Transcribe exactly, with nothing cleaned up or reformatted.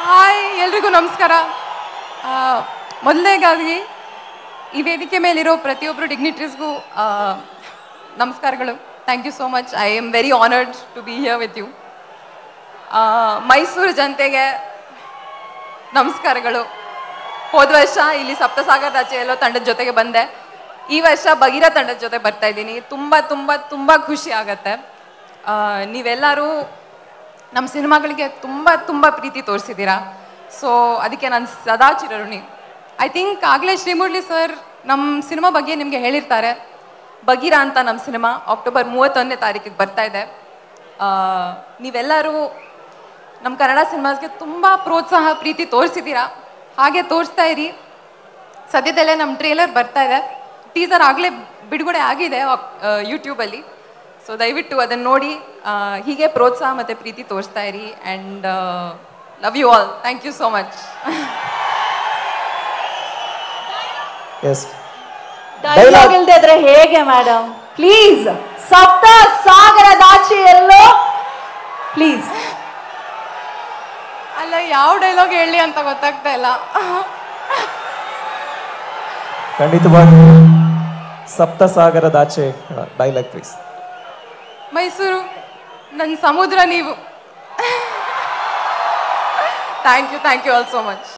Hi ಎಲ್ರಿಗೂ ನಮಸ್ಕಾರ. ಮೊದಲನೇಗಾಗಿ ಈ ವೇದಿಕೆ ಮೇಲಿರೋ ಪ್ರತಿಯೊಬ್ಬರು ಡಿಗ್ನಿಟರೀಸ್ಗೂ ನಮಸ್ಕಾರಗಳು. Thank you so much. I am very honoured to be here with you. Mysuru ಜನತೆಗೆ ನಮಸ್ಕಾರಗಳು. ಹೋದ ವರ್ಷ ಇಲ್ಲಿ ಸಪ್ತಸಾಗರದಾಚೆ ಎಲ್ಲೋ ತಂಡದ ಜೊತೆಗೆ ಬಂದೆ. ಈ ವರ್ಷ ಬಗೀರ ತಂಡದ ಜೊತೆ ಬರ್ತಾ ಇದ್ದೀನಿ. ತುಂಬ ತುಂಬ ತುಂಬ ಖುಷಿ ಆಗತ್ತೆ. ನೀವೆಲ್ಲರೂ ನಮ್ಮ ಸಿನಿಮಾಗಳಿಗೆ ತುಂಬ ತುಂಬ ಪ್ರೀತಿ ತೋರಿಸಿದ್ದೀರಾ. ಸೊ ಅದಕ್ಕೆ ನಾನು ಸದಾ ಚಿರಋಣಿ. ಐ ಥಿಂಕ್ ಆಗಲೇ ಶ್ರೀಮುರಳಿ ಸರ್ ನಮ್ಮ ಸಿನಿಮಾ ಬಗ್ಗೆ ನಿಮಗೆ ಹೇಳಿರ್ತಾರೆ. ಬಗೀರ ಅಂತ ನಮ್ಮ ಸಿನಿಮಾ ಅಕ್ಟೋಬರ್ ಮೂವತ್ತೊಂದನೇ ತಾರೀಕಿಗೆ ಬರ್ತಾ ಇದೆ. ನೀವೆಲ್ಲರೂ ನಮ್ಮ ಕನ್ನಡ ಸಿನಿಮಾಸ್ಗೆ ತುಂಬ ಪ್ರೋತ್ಸಾಹ ಪ್ರೀತಿ ತೋರಿಸಿದ್ದೀರಾ. ಹಾಗೆ ತೋರಿಸ್ತಾ ಇರಿ. ಸದ್ಯದಲ್ಲೇ ನಮ್ಮ ಟ್ರೇಲರ್ ಬರ್ತಾ ಇದೆ. ಟೀಸರ್ ಆಗಲೇ ಬಿಡುಗಡೆ ಆಗಿದೆ ಯೂಟ್ಯೂಬಲ್ಲಿ. ಸೊ ದಯವಿಟ್ಟು ಅದನ್ನು ನೋಡಿ ಹೀಗೆ ಪ್ರೋತ್ಸಾಹ ಮತ್ತು ಪ್ರೀತಿ ತೋರಿಸ್ತಾ ಇರಿ. And love you all. Thank you so much. Dialogue ಇಲ್ದೇ ಇದ್ರೆ ಹೇಗೆ ಮೇಡಮ್? ಪ್ಲೀಸ್, ಸಪ್ತ ಸಾಗರದಾಚೆ ಎಲ್ಲೋ ಪ್ಲೀಸ್. ಅಲ್ಲ, ಯಾವ ಡೈಲಾಗ್ ಹೇಳಿ ಅಂತ ಗೊತ್ತಾಗ್ತಾ ಇಲ್ಲ. ಖಂಡಿತವಾಗಿ ಸಪ್ತ ಸಾಗರದಾಚೆ ಡೈಲಾಗ್ ಪ್ಲೀಸ್. ಮೈಸೂರು ನನ್ನ ಸಮುದ್ರ ನೀವು. Thank you thank you all so much.